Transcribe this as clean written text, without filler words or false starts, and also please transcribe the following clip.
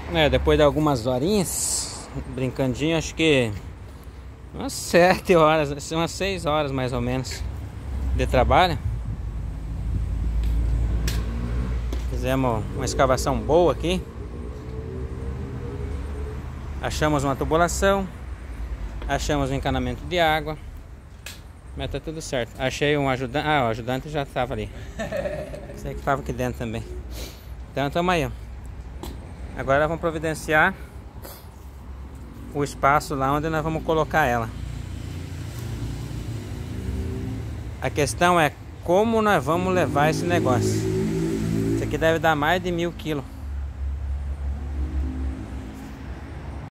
Depois de algumas horinhas brincandinho, acho que umas 7 horas, umas 6 horas mais ou menos de trabalho. Fizemos uma escavação boa aqui. Achamos uma tubulação, achamos um encanamento de água, mas tá tudo certo. Achei um ajudante, o ajudante já estava ali. Esse aí que estava aqui dentro também. Então estamos aí, ó. Agora vamos providenciar o espaço lá onde nós vamos colocar ela. A questão é como nós vamos levar esse negócio. Isso aqui deve dar mais de 1000 quilos.